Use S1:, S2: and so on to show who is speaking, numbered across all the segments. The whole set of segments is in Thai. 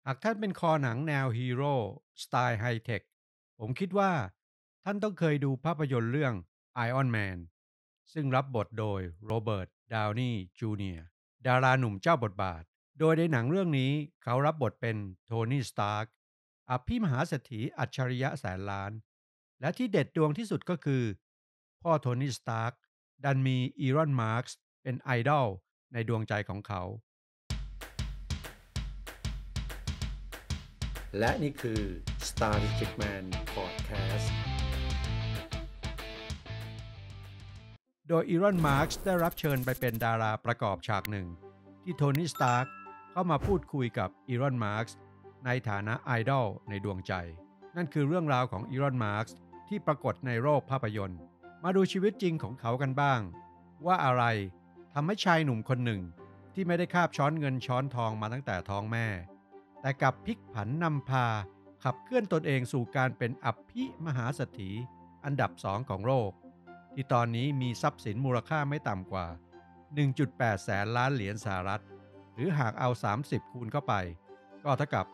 S1: หากท่านเป็นคอหนังแนวฮีโร่สไตล์ไฮเทคผมคิดว่าท่านต้องเคยดูภาพยนตร์เรื่อง Iron Man ซึ่งรับบทโดยโรเบิร์ตดาวนีย์จูเนียร์ดาราหนุ่มเจ้าบทบาท โดยในหนังเรื่องนี้เขารับบทเป็นโทนี่สตาร์กอภิมหาเศรษฐีอัจฉริยะแสนล้าน และที่เด็ดดวงที่สุดก็คือพ่อโทนี่สตาร์กดันมีอีรอนมาร์กส์เป็นไอดอลในดวงใจของเขา และนี่คือ Strategic Man Podcast โดยอีรอนมาร์กส์ได้รับเชิญไปเป็นดาราประกอบฉากหนึ่งที่โทนี่สตาร์กเข้ามาพูดคุยกับอีรอนมาร์กส์ในฐานะไอดอลในดวงใจนั่นคือเรื่องราวของอีรอนมาร์กส์ที่ปรากฏในโลกภาพยนตร์มาดูชีวิตจริงของเขากันบ้างว่าอะไรทำให้ชายหนุ่มคนหนึ่งที่ไม่ได้คาบช้อนเงินช้อนทองมาตั้งแต่ท้องแม่แต่กลับพลิกผันนำพาขับเคลื่อนตนเองสู่การเป็นอภิมหาเศรษฐีอันดับสองของโลกที่ตอนนี้มีทรัพย์สินมูลค่าไม่ต่ำกว่า 1.8 แสนล้านเหรียญสหรัฐหรือหากเอา30คูณเข้าไปก็เท่ากับ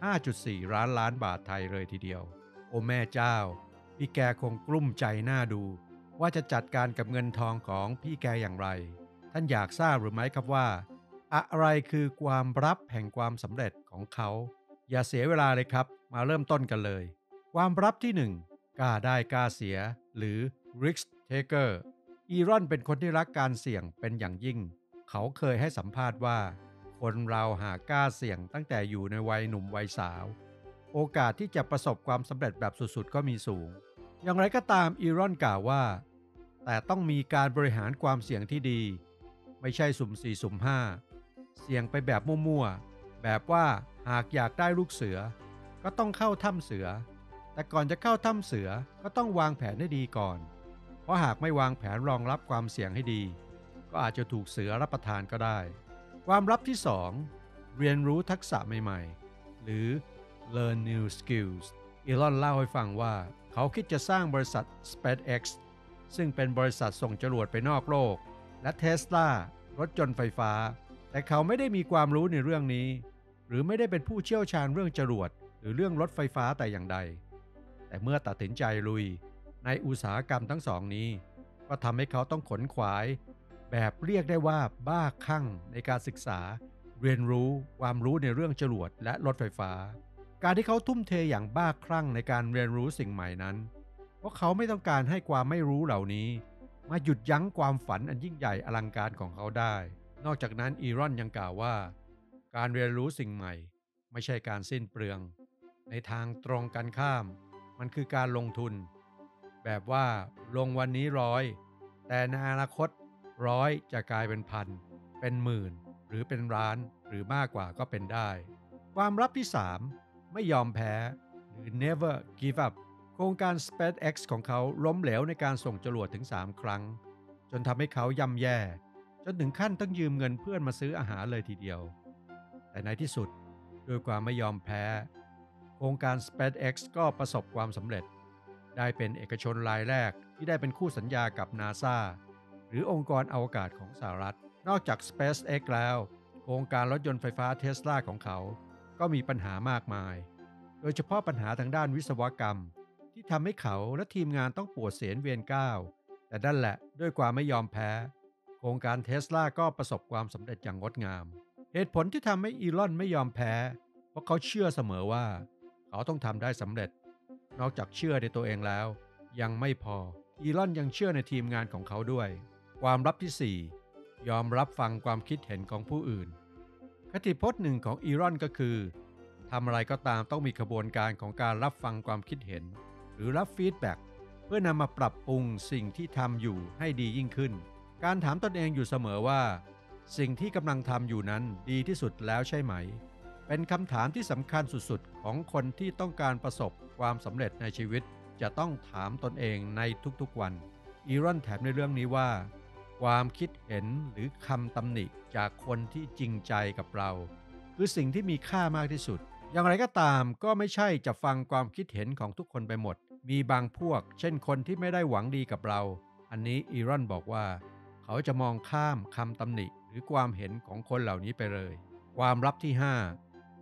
S1: 5.4 ล้านล้านบาทไทยเลยทีเดียวโอ้แม่เจ้าพี่แกคงกลุ้มใจหน้าดูว่าจะจัดการกับเงินทองของพี่แกอย่างไรท่านอยากทราบหรือไม่ครับว่าอะไรคือความลับแห่งความสำเร็จของเขาอย่าเสียเวลาเลยครับมาเริ่มต้นกันเลยความลับที่1กล้าได้กล้าเสียหรือ risk taker อีรอนเป็นคนที่รักการเสี่ยงเป็นอย่างยิ่งเขาเคยให้สัมภาษณ์ว่าคนเราหากกล้าเสี่ยงตั้งแต่อยู่ในวัยหนุ่มวัยสาวโอกาสที่จะประสบความสำเร็จแบบสุดๆก็มีสูงอย่างไรก็ตามอีรอนกล่าวว่าแต่ต้องมีการบริหารความเสี่ยงที่ดีไม่ใช่สุ่ม4สุ่ม5เสี่ยงไปแบบมั่วๆแบบว่าหากอยากได้ลูกเสือก็ต้องเข้าถ้ำเสือแต่ก่อนจะเข้าถ้ำเสือก็ต้องวางแผนให้ดีก่อน เพราะหากไม่วางแผนรองรับความเสี่ยงให้ดีก็อาจจะถูกเสือรับประทานก็ได้ความลับที่2เรียนรู้ทักษะใหม่ๆหรือ learn new skills อีลอนเล่าให้ฟังว่าเขาคิดจะสร้างบริษัท SpaceX ซึ่งเป็นบริษัทส่งจรวดไปนอกโลกและ Tesla รถยนต์ไฟฟ้าแต่เขาไม่ได้มีความรู้ในเรื่องนี้หรือไม่ได้เป็นผู้เชี่ยวชาญเรื่องจรวดหรือเรื่องรถไฟฟ้าแต่อย่างใดแต่เมื่อตัดสินใจลุยในอุตสาหกรรมทั้งสองนี้ก็ทำให้เขาต้องขนขวายแบบเรียกได้ว่าบ้าคลั่งในการศึกษาเรียนรู้ความรู้ในเรื่องจรวดและรถไฟฟ้าการที่เขาทุ่มเทอย่างบ้าคลั่งในการเรียนรู้สิ่งใหม่นั้นเพราะเขาไม่ต้องการให้ความไม่รู้เหล่านี้มาหยุดยั้งความฝันอันยิ่งใหญ่อลังการของเขาได้นอกจากนั้นอีรอนยังกล่าวว่าการเรียนรู้สิ่งใหม่ไม่ใช่การสิ้นเปลืองในทางตรงกันข้ามมันคือการลงทุน แบบว่าลงวันนี้ร้อยแต่ในอนาคตร้อยจะกลายเป็นพันเป็นหมื่นหรือเป็นล้านหรือมากกว่าก็เป็นได้ความลับที่3ไม่ยอมแพ้หรือ never give up โครงการ SpaceX ของเขาล้มเหลวในการส่งจรวดถึง3ครั้งจนทำให้เขาย่ำแย่จนถึงขั้นต้องยืมเงินเพื่อนมาซื้ออาหารเลยทีเดียวแต่ในที่สุดด้วยความไม่ยอมแพ้โครงการ SpaceX ก็ประสบความสำเร็จ ได้เป็นเอกชนรายแรกที่ได้เป็นคู่สัญญากับ NASA หรือองค์กรอวกาศของสหรัฐนอกจาก SpaceX แล้วโครงการรถยนต์ไฟฟ้า Tesla ของเขาก็มีปัญหามากมายโดยเฉพาะปัญหาทางด้านวิศวกรรมที่ทำให้เขาและทีมงานต้องปวดเสียนเวียนก้าวแต่นั่นแหละด้วยความไม่ยอมแพ้โครงการ Tesla ก็ประสบความสำเร็จอย่างงดงามเหตุผลที่ทำให้อีลอนไม่ยอมแพ้เพราะเขาเชื่อเสมอว่าเขาต้องทำได้สำเร็จ นอกจากเชื่อในตัวเองแล้วยังไม่พออีลอนยังเชื่อในทีมงานของเขาด้วยความลับที่ 4ยอมรับฟังความคิดเห็นของผู้อื่นคติพจน์หนึ่งของอีลอนก็คือทำอะไรก็ตามต้องมีกระบวนการของการรับฟังความคิดเห็นหรือรับฟีดแบ็กเพื่อนำมาปรับปรุงสิ่งที่ทำอยู่ให้ดียิ่งขึ้นการถามตนเองอยู่เสมอว่าสิ่งที่กำลังทำอยู่นั้นดีที่สุดแล้วใช่ไหม เป็นคำถามที่สำคัญสุดๆของคนที่ต้องการประสบความสำเร็จในชีวิตจะต้องถามตนเองในทุกๆวันอีรอนแถมในเรื่องนี้ว่าความคิดเห็นหรือคำตำหนิจากคนที่จริงใจกับเราคือสิ่งที่มีค่ามากที่สุดอย่างไรก็ตามก็ไม่ใช่จะฟังความคิดเห็นของทุกคนไปหมดมีบางพวกเช่นคนที่ไม่ได้หวังดีกับเราอันนี้อีรอนบอกว่าเขาจะมองข้ามคำตำหนิหรือความเห็นของคนเหล่านี้ไปเลยความลับที่5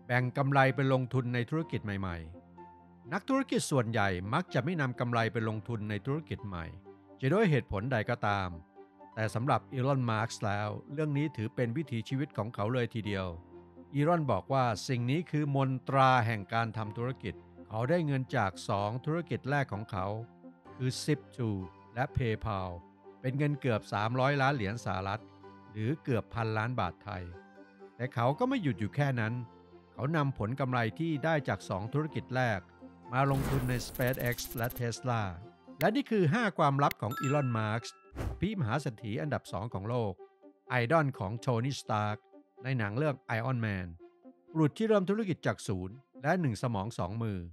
S1: แบ่งกำไรไปลงทุนในธุรกิจใหม่ๆนักธุรกิจส่วนใหญ่มักจะไม่นำกำไรไปลงทุนในธุรกิจใหม่จะด้วยเหตุผลใดก็ตามแต่สำหรับอีลอน มาร์กซ์แล้วเรื่องนี้ถือเป็นวิถีชีวิตของเขาเลยทีเดียวอีลอนบอกว่าสิ่งนี้คือมนตราแห่งการทำธุรกิจเขาได้เงินจาก2ธุรกิจแรกของเขาคือ Zip2 และ PayPal เป็นเงินเกือบ300ล้านเหรียญสหรัฐหรือเกือบ1,000 ล้านบาทไทยแต่เขาก็ไม่หยุดอยู่แค่นั้นเขานำผลกำไรที่ได้จาก2ธุรกิจแรกมาลงทุนใน SpaceX และ Tesla และนี่คือ5ความลับของอีลอน มาร์กซ์พี่มหาเศรษฐีอันดับ2ของโลกไอดอลของโทนี่สตาร์กในหนังเรื่อง Iron Man บุรุษที่เริ่มธุรกิจจากศูนย์และ1สมอง2มือ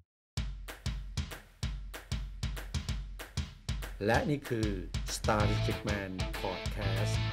S1: และนี่คือ Strategic Man Podcast